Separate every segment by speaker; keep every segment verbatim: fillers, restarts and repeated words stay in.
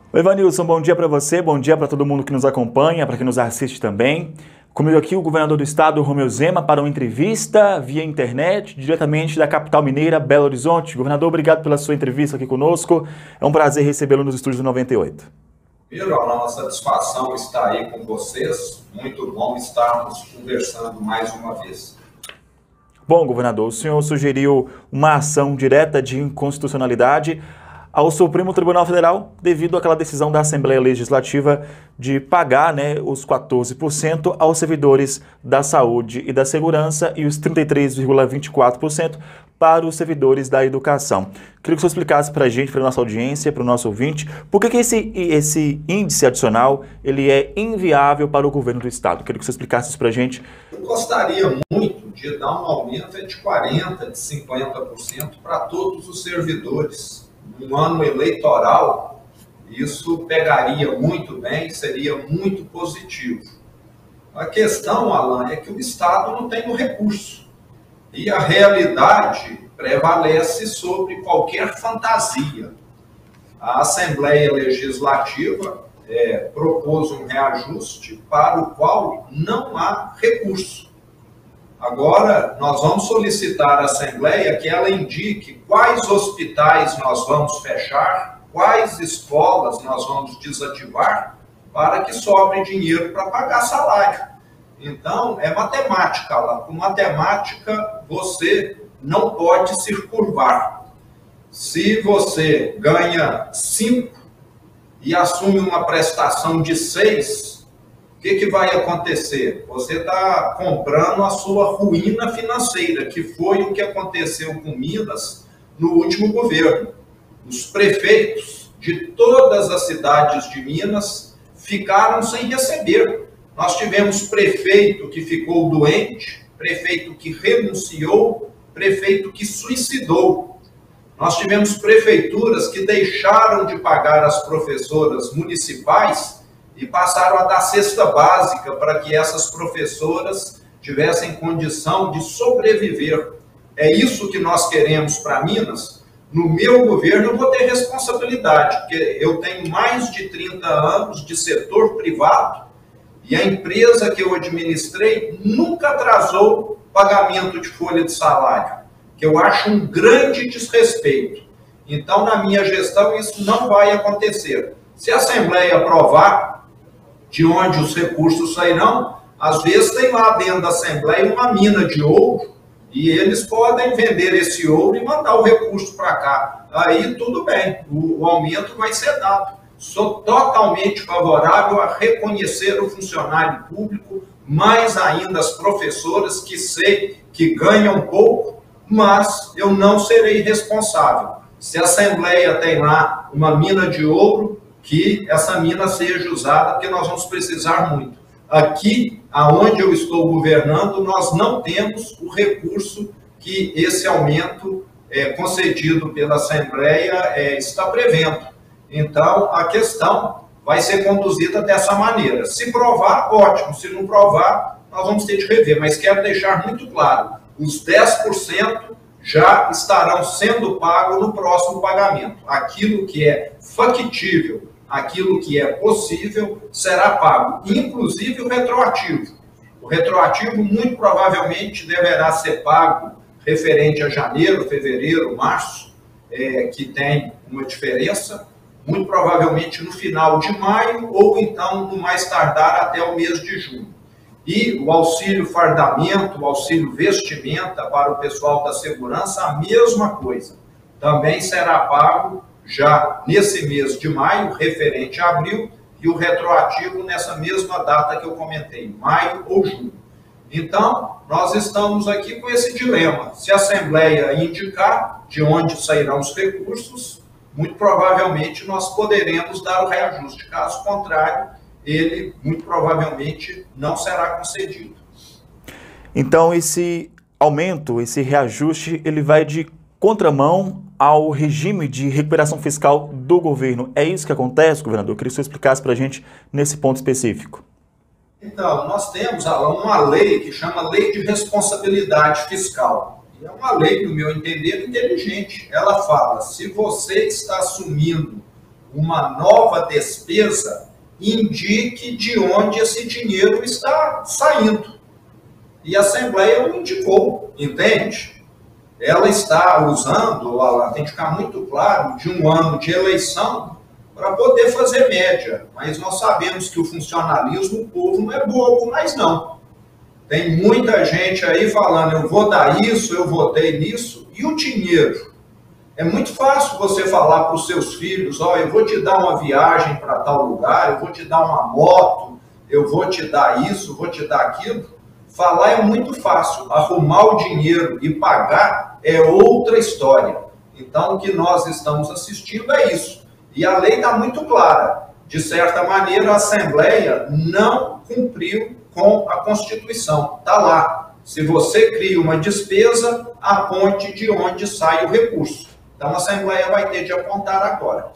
Speaker 1: Oi, Vanilson, bom dia para você, bom dia para todo mundo que nos acompanha, para quem nos assiste também. Comigo aqui o governador do estado, Romeu Zema, para uma entrevista via internet, diretamente da capital mineira, Belo Horizonte. Governador, obrigado pela sua entrevista aqui conosco. É um prazer recebê-lo nos estúdios do noventa e oito.
Speaker 2: Primeiro, a nossa satisfação estar aí com vocês. Muito bom estarmos conversando mais uma vez.
Speaker 1: Bom, governador, o senhor sugeriu uma ação direta de inconstitucionalidade ao Supremo Tribunal Federal devido àquela decisão da Assembleia Legislativa de pagar, né, os quatorze por cento aos servidores da saúde e da segurança e os trinta e três vírgula vinte e quatro por cento para os servidores da educação. Queria que o senhor explicasse para a gente, para a nossa audiência, para o nosso ouvinte, por que, que esse, esse índice adicional ele é inviável para o governo do estado. Queria que o senhor explicasse isso para a gente.
Speaker 2: Eu gostaria muito de dar um aumento de quarenta por cento, de cinquenta por cento para todos os servidores. Um ano eleitoral, isso pegaria muito bem, seria muito positivo. A questão, Alan, é que o Estado não tem o recurso. E a realidade prevalece sobre qualquer fantasia. A Assembleia Legislativa é, propôs um reajuste para o qual não há recurso. Agora, nós vamos solicitar à Assembleia que ela indique quais hospitais nós vamos fechar, quais escolas nós vamos desativar, para que sobre dinheiro para pagar salário. Então, é matemática lá. Com matemática, você não pode se curvar. Se você ganha cinco e assume uma prestação de seis, o que, que vai acontecer? Você está comprando a sua ruína financeira, que foi o que aconteceu com Minas no último governo. Os prefeitos de todas as cidades de Minas ficaram sem receber. Nós tivemos prefeito que ficou doente, prefeito que renunciou, prefeito que suicidou. Nós tivemos prefeituras que deixaram de pagar as professoras municipais e passaram a dar cesta básica para que essas professoras tivessem condição de sobreviver. É isso que nós queremos para Minas. No meu governo eu vou ter responsabilidade, porque eu tenho mais de trinta anos de setor privado e a empresa que eu administrei nunca atrasou pagamento de folha de salário, que eu acho um grande desrespeito. Então, na minha gestão, isso não vai acontecer. Se a Assembleia aprovar de onde os recursos sairão, às vezes tem lá dentro da Assembleia uma mina de ouro e eles podem vender esse ouro e mandar o recurso para cá. Aí tudo bem, o, o aumento vai ser dado. Sou totalmente favorável a reconhecer o funcionário público, mais ainda as professoras que sei que ganham pouco, mas eu não serei responsável. Se a Assembleia tem lá uma mina de ouro, que essa mina seja usada, porque nós vamos precisar muito. Aqui, aonde eu estou governando, nós não temos o recurso que esse aumento é, concedido pela Assembleia é, está prevendo. Então, a questão vai ser conduzida dessa maneira. Se provar, ótimo. Se não provar, nós vamos ter de rever. Mas quero deixar muito claro, os dez por cento já estarão sendo pagos no próximo pagamento. Aquilo que é factível, aquilo que é possível, será pago, inclusive o retroativo. O retroativo, muito provavelmente, deverá ser pago referente a janeiro, fevereiro, março, é, que tem uma diferença, muito provavelmente no final de maio, ou então, no mais tardar, até o mês de junho. E o auxílio fardamento, o auxílio vestimenta para o pessoal da segurança, a mesma coisa. Também será pago já nesse mês de maio, referente a abril, e o retroativo nessa mesma data que eu comentei, maio ou junho. Então, nós estamos aqui com esse dilema. Se a Assembleia indicar de onde sairão os recursos, muito provavelmente nós poderemos dar o reajuste. Caso contrário, ele muito provavelmente não será concedido.
Speaker 1: Então, esse aumento, esse reajuste, ele vai de contramão ao regime de recuperação fiscal do governo. É isso que acontece, governador? Eu queria que você explicasse para a gente nesse ponto específico.
Speaker 2: Então, nós temos uma lei que chama Lei de Responsabilidade Fiscal. E é uma lei, no meu entender, inteligente. Ela fala, se você está assumindo uma nova despesa, indique de onde esse dinheiro está saindo. E a Assembleia o indicou, entende? Ela está usando, ela tem que ficar muito claro, de um ano de eleição para poder fazer média. Mas nós sabemos que o funcionalismo, o povo não é bobo, mas não. Tem muita gente aí falando, eu vou dar isso, eu votei nisso, e o dinheiro? É muito fácil você falar para os seus filhos, ó, eu vou te dar uma viagem para tal lugar, eu vou te dar uma moto, eu vou te dar isso, vou te dar aquilo. Falar é muito fácil, arrumar o dinheiro e pagar é outra história. Então, o que nós estamos assistindo é isso. E a lei está muito clara. De certa maneira, a Assembleia não cumpriu com a Constituição. Está lá. Se você cria uma despesa, aponte de onde sai o recurso. Então, a Assembleia vai ter de apontar agora.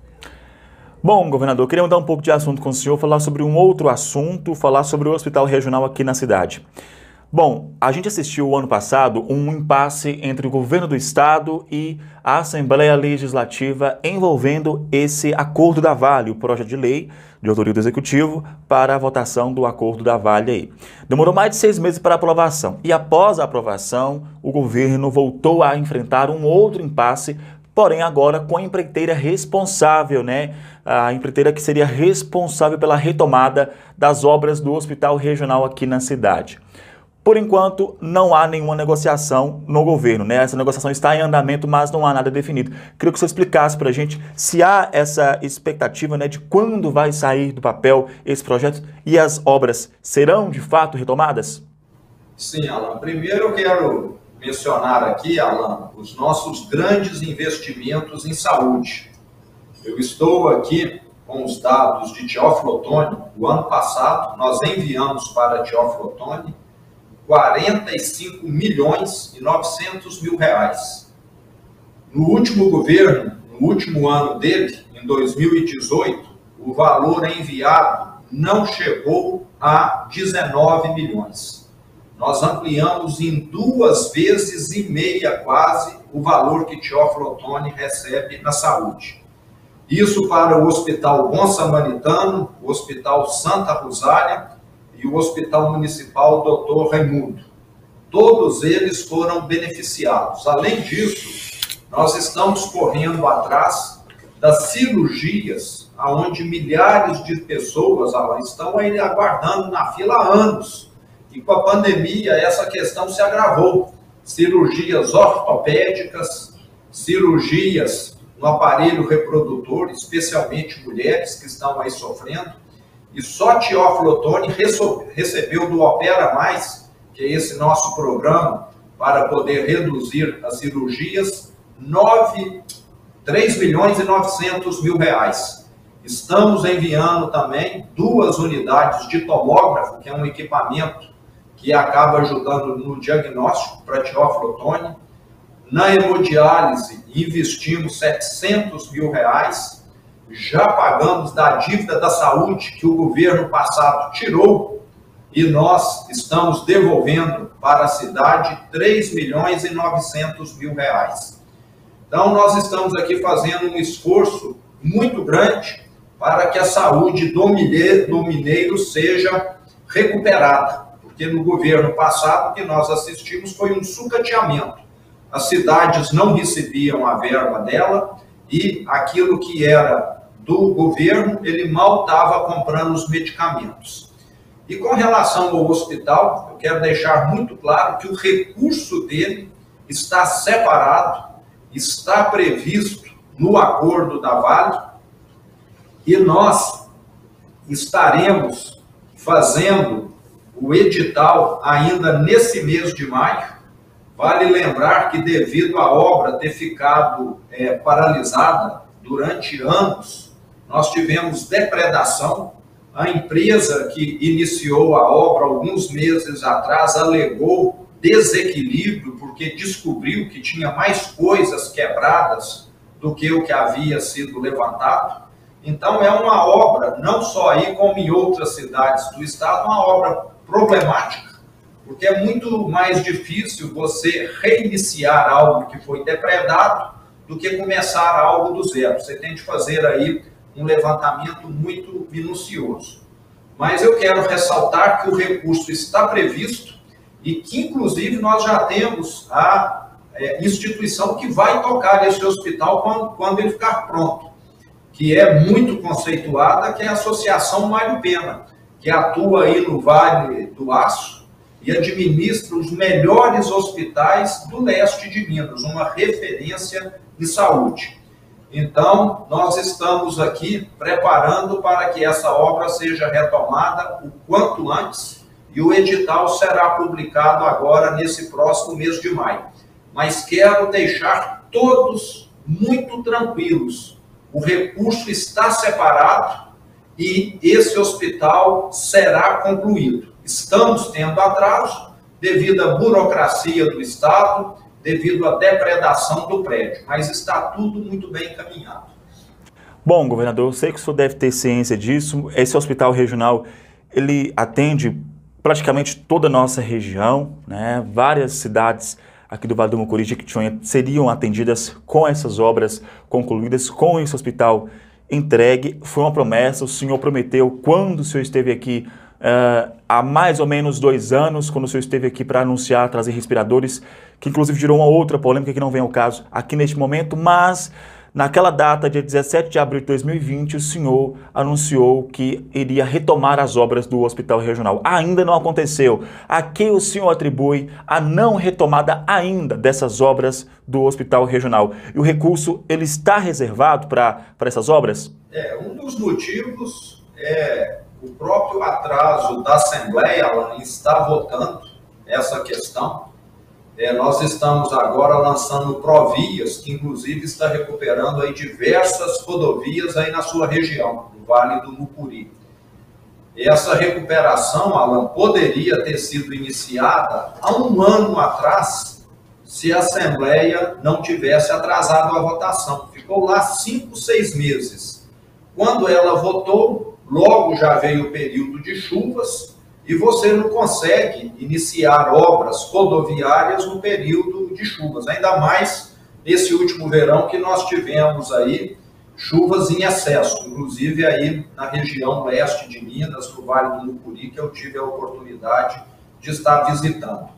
Speaker 1: Bom, governador, eu queria mudar um pouco de assunto com o senhor, falar sobre um outro assunto, falar sobre o hospital regional aqui na cidade. Bom, a gente assistiu ano passado um impasse entre o governo do estado e a Assembleia Legislativa envolvendo esse acordo da Vale, o projeto de lei de autoria do Executivo para a votação do acordo da Vale aí. Demorou mais de seis meses para a aprovação e após a aprovação o governo voltou a enfrentar um outro impasse, porém agora com a empreiteira responsável, né? A empreiteira que seria responsável pela retomada das obras do hospital regional aqui na cidade. Por enquanto, não há nenhuma negociação no governo, né? Essa negociação está em andamento, mas não há nada definido. Queria que você explicasse para a gente se há essa expectativa, né, de quando vai sair do papel esse projeto e as obras serão, de fato, retomadas?
Speaker 2: Sim, Alan. Primeiro eu quero mencionar aqui, Alan, os nossos grandes investimentos em saúde. Eu estou aqui com os dados de Teófilo Otoni. O ano passado, nós enviamos para Teófilo Otoni quarenta e cinco milhões e novecentos mil reais. No último governo, no último ano dele, em dois mil e dezoito, o valor enviado não chegou a dezenove milhões. Nós ampliamos em duas vezes e meia quase o valor que Teófilo Otoni recebe na saúde. Isso para o Hospital Bom Samaritano, o Hospital Santa Rosália e o Hospital Municipal doutor Raimundo. Todos eles foram beneficiados. Além disso, nós estamos correndo atrás das cirurgias, onde milhares de pessoas estão aí aguardando na fila há anos. E com a pandemia, essa questão se agravou. Cirurgias ortopédicas, cirurgias no aparelho reprodutor, especialmente mulheres que estão aí sofrendo. E só Teófilo Otoni recebeu do Opera Mais, que é esse nosso programa, para poder reduzir as cirurgias, três milhões e novecentos mil reais. Estamos enviando também duas unidades de tomógrafo, que é um equipamento que acaba ajudando no diagnóstico para Teófilo Otoni. Na hemodiálise, investimos setecentos mil reais. Já pagamos da dívida da saúde que o governo passado tirou e nós estamos devolvendo para a cidade três milhões e novecentos mil reais. Então, nós estamos aqui fazendo um esforço muito grande para que a saúde do mineiro seja recuperada, porque no governo passado o que nós assistimos foi um sucateamento. As cidades não recebiam a verba dela e aquilo que era do governo, ele mal estava comprando os medicamentos. E com relação ao hospital, eu quero deixar muito claro que o recurso dele está separado, está previsto no acordo da Vale, e nós estaremos fazendo o edital ainda nesse mês de maio. Vale lembrar que devido à obra ter ficado é, paralisada durante anos, nós tivemos depredação. A empresa que iniciou a obra alguns meses atrás alegou desequilíbrio, porque descobriu que tinha mais coisas quebradas do que o que havia sido levantado. Então é uma obra, não só aí como em outras cidades do estado, uma obra problemática, porque é muito mais difícil você reiniciar algo que foi depredado do que começar algo do zero. Você tem de fazer aí um levantamento muito minucioso. Mas eu quero ressaltar que o recurso está previsto e que, inclusive, nós já temos a é, instituição que vai tocar esse hospital quando, quando ele ficar pronto, que é muito conceituada, que é a Associação Mário Pena, que atua aí no Vale do Aço e administra os melhores hospitais do leste de Minas, uma referência de saúde. Então, nós estamos aqui preparando para que essa obra seja retomada o quanto antes e o edital será publicado agora nesse próximo mês de maio. Mas quero deixar todos muito tranquilos. O recurso está separado e esse hospital será concluído. Estamos tendo atraso devido à burocracia do Estado, devido à depredação do prédio, mas está tudo muito bem encaminhado.
Speaker 1: Bom, governador, eu sei que o senhor deve ter ciência disso. Esse hospital regional, ele atende praticamente toda a nossa região, né? Várias cidades aqui do Vale do Mucuri, Jequitinhonha, seriam atendidas com essas obras concluídas, com esse hospital entregue. Foi uma promessa, o senhor prometeu quando o senhor esteve aqui uh, há mais ou menos dois anos, quando o senhor esteve aqui para anunciar, trazer respiradores, que inclusive gerou uma outra polêmica que não vem ao caso aqui neste momento, mas naquela data, dia dezessete de abril de dois mil e vinte, o senhor anunciou que iria retomar as obras do Hospital Regional. Ainda não aconteceu. A que o senhor atribui a não retomada ainda dessas obras do Hospital Regional? E o recurso, ele está reservado para para essas obras?
Speaker 2: É, um dos motivos é o próprio atraso da Assembleia, ela está votando essa questão. É, nós estamos agora lançando Provias, que inclusive está recuperando aí diversas rodovias aí na sua região, no Vale do Mucuri. Essa recuperação, Alan, poderia ter sido iniciada há um ano atrás, se a Assembleia não tivesse atrasado a votação. Ficou lá cinco, seis meses. Quando ela votou, logo já veio o período de chuvas, e você não consegue iniciar obras rodoviárias no período de chuvas, ainda mais nesse último verão que nós tivemos aí chuvas em excesso, inclusive aí na região leste de Minas, no Vale do Mucuri, que eu tive a oportunidade de estar visitando.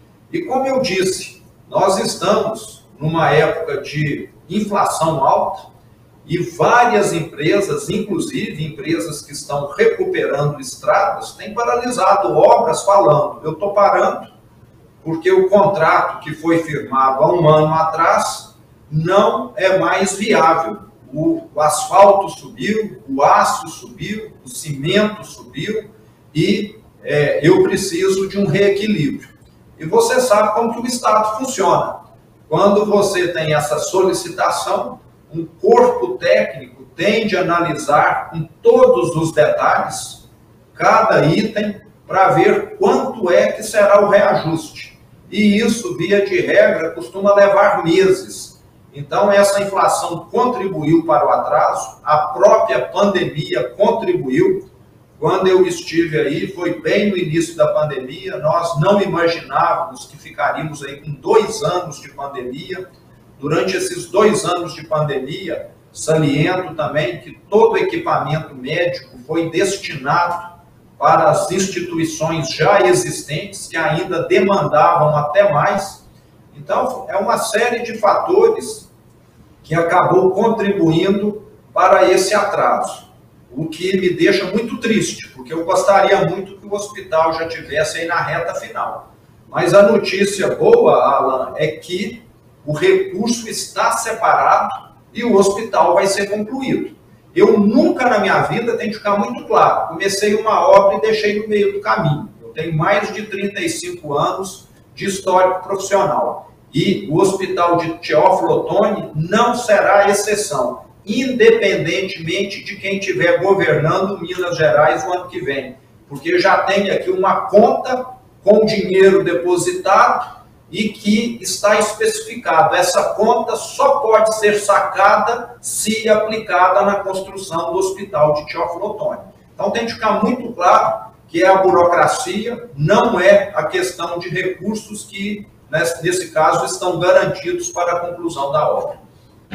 Speaker 2: E como eu disse, nós estamos numa época de inflação alta, e várias empresas, inclusive empresas que estão recuperando estradas, têm paralisado obras falando, eu estou parando porque o contrato que foi firmado há um ano atrás não é mais viável. O, o asfalto subiu, o aço subiu, o cimento subiu e é, eu preciso de um reequilíbrio. E você sabe como que o Estado funciona. Quando você tem essa solicitação, um corpo técnico tem de analisar com todos os detalhes cada item para ver quanto é que será o reajuste. E isso, via de regra, costuma levar meses. Então, essa inflação contribuiu para o atraso, a própria pandemia contribuiu. Quando eu estive aí, foi bem no início da pandemia, nós não imaginávamos que ficaríamos aí com dois anos de pandemia. Durante esses dois anos de pandemia, saliento também que todo o equipamento médico foi destinado para as instituições já existentes, que ainda demandavam até mais. Então, é uma série de fatores que acabou contribuindo para esse atraso, o que me deixa muito triste, porque eu gostaria muito que o hospital já tivesse aí na reta final. Mas a notícia boa, Alan, é que o recurso está separado e o hospital vai ser concluído. Eu nunca na minha vida, tem que ficar muito claro, comecei uma obra e deixei no meio do caminho. Eu tenho mais de trinta e cinco anos de histórico profissional. E o Hospital de Teófilo Otoni não será exceção, independentemente de quem estiver governando Minas Gerais no ano que vem. Porque já tem aqui uma conta com dinheiro depositado e que está especificado. Essa conta só pode ser sacada se aplicada na construção do Hospital de Teófilo Otoni. Então tem que ficar muito claro que é a burocracia, não é a questão de recursos que, nesse caso, estão garantidos para a conclusão da obra.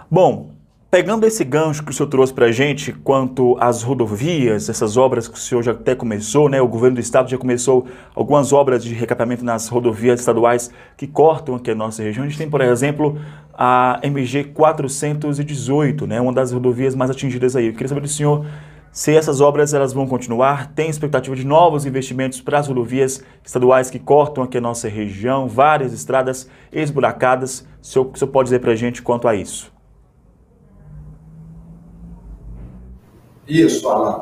Speaker 1: Bom, pegando esse gancho que o senhor trouxe para a gente quanto às rodovias, essas obras que o senhor já até começou, né? O governo do estado já começou algumas obras de recapeamento nas rodovias estaduais que cortam aqui a nossa região. A gente tem, por exemplo, a M G quatrocentos e dezoito, né? Uma das rodovias mais atingidas aí. Eu queria saber do senhor se essas obras elas vão continuar, tem expectativa de novos investimentos para as rodovias estaduais que cortam aqui a nossa região, várias estradas esburacadas. O senhor, o senhor pode dizer para a gente quanto a isso?
Speaker 2: Isso, Alan.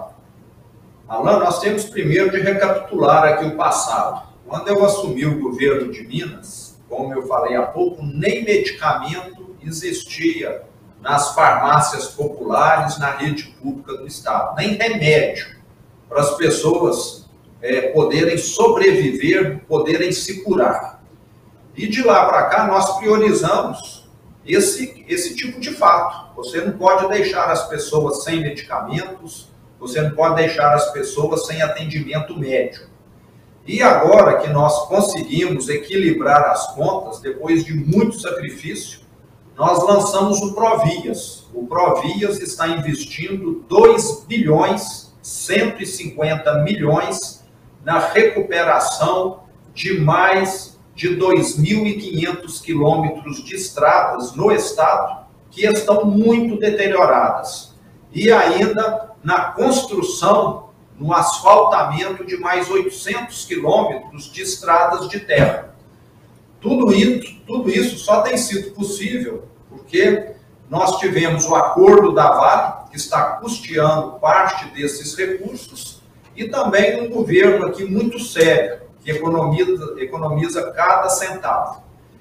Speaker 2: Alan, nós temos primeiro de recapitular aqui o passado. Quando eu assumi o governo de Minas, como eu falei há pouco, nem medicamento existia nas farmácias populares, na rede pública do estado, nem remédio para as pessoas é, poderem sobreviver, poderem se curar. E de lá para cá nós priorizamos esse, esse tipo de fato. Você não pode deixar as pessoas sem medicamentos, você não pode deixar as pessoas sem atendimento médico. E agora que nós conseguimos equilibrar as contas, depois de muito sacrifício, nós lançamos o Provias. O Provias está investindo dois bilhões cento e cinquenta milhões na recuperação de mais de dois mil e quinhentos quilômetros de estradas no estado que estão muito deterioradas. E ainda na construção, no asfaltamento de mais oitocentos quilômetros de estradas de terra. Tudo isso, tudo isso só tem sido possível porque nós tivemos o acordo da Vale, que está custeando parte desses recursos, e também um governo aqui muito sério, que economiza, economiza cada centavo.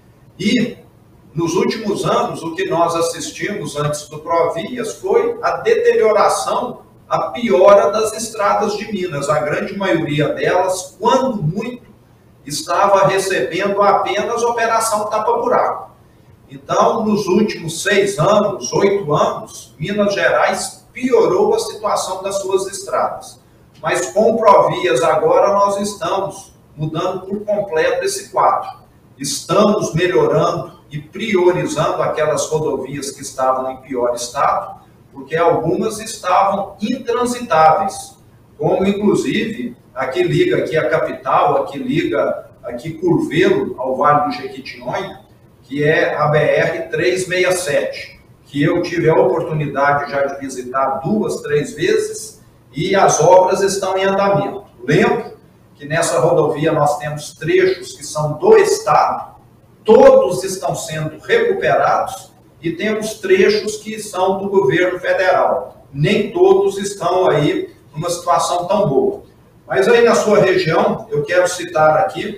Speaker 2: E, nos últimos anos, o que nós assistimos antes do Provias foi a deterioração, a piora das estradas de Minas. A grande maioria delas, quando muito, estava recebendo apenas operação tapa-buraco. Então, nos últimos seis anos, oito anos, Minas Gerais piorou a situação das suas estradas. Mas com o Provias agora nós estamos mudando por completo esse quadro. Estamos melhorando e priorizando aquelas rodovias que estavam em pior estado, porque algumas estavam intransitáveis, como inclusive a que liga aqui a capital, a que liga aqui Curvelo ao Vale do Jequitinhonha, que é a B R trezentos e sessenta e sete, que eu tive a oportunidade já de visitar duas, três vezes, e as obras estão em andamento. Lembro que nessa rodovia nós temos trechos que são do estado, todos estão sendo recuperados, e temos trechos que são do governo federal. Nem todos estão aí numa situação tão boa. Mas aí na sua região, eu quero citar aqui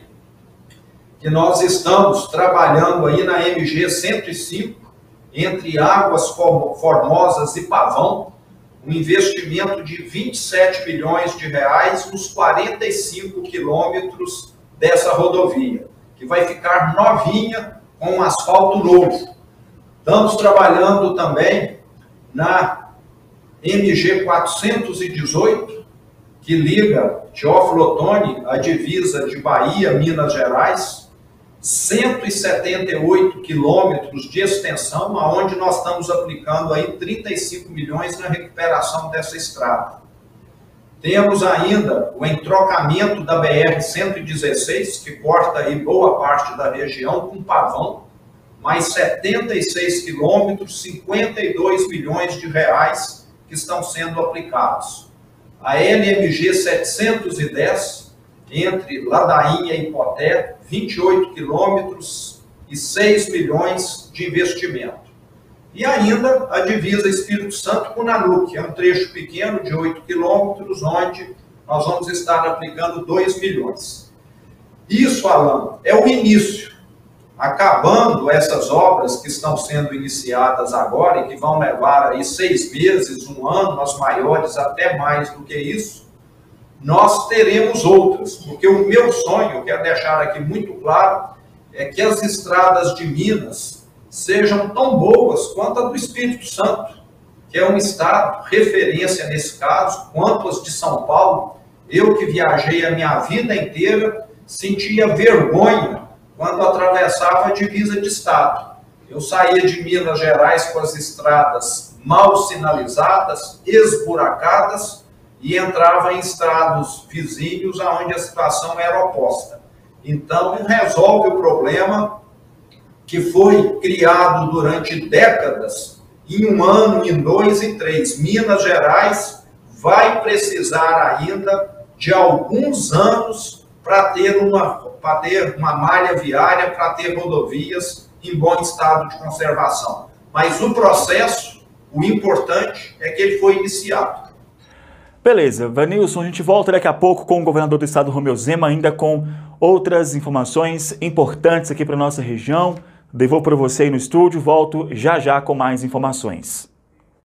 Speaker 2: que nós estamos trabalhando aí na M G cento e cinco, entre Águas Formosas e Pavão, um investimento de vinte e sete milhões de reais nos quarenta e cinco quilômetros dessa rodovia, que vai ficar novinha com um asfalto novo. Estamos trabalhando também na M G quatrocentos e dezoito, que liga Teófilo Otoni à divisa de Bahia, Minas Gerais, cento e setenta e oito quilômetros de extensão, aonde nós estamos aplicando aí trinta e cinco milhões na recuperação dessa estrada. Temos ainda o entrocamento da B R cento e dezesseis, que corta aí boa parte da região com Pavão, mais setenta e seis quilômetros, cinquenta e dois milhões de reais que estão sendo aplicados. A L M G setecentos e dez, entre Ladainha e Poté, vinte e oito quilômetros e seis milhões de investimento. E ainda a divisa Espírito Santo com Nanuque, é um trecho pequeno de oito quilômetros, onde nós vamos estar aplicando dois milhões. Isso, Alan, é o início. Acabando essas obras que estão sendo iniciadas agora e que vão levar aí seis meses, um ano, as maiores até mais do que isso, nós teremos outras, porque o meu sonho, eu quero deixar aqui muito claro, é que as estradas de Minas sejam tão boas quanto a do Espírito Santo, que é um estado referência nesse caso, quanto as de São Paulo. Eu que viajei a minha vida inteira, sentia vergonha quando atravessava a divisa de estado. Eu saía de Minas Gerais com as estradas mal sinalizadas, esburacadas, e entrava em estados vizinhos onde a situação era oposta. Então, resolve o problema que foi criado durante décadas, em um ano, em dois e três. Minas Gerais vai precisar ainda de alguns anos para ter uma, para ter uma malha viária, para ter rodovias em bom estado de conservação. Mas o processo, o importante é que ele foi iniciado.
Speaker 1: Beleza, Vanilson, a gente volta daqui a pouco com o governador do estado, Romeu Zema, ainda com outras informações importantes aqui para a nossa região. Devolvo para você aí no estúdio, volto já já com mais informações.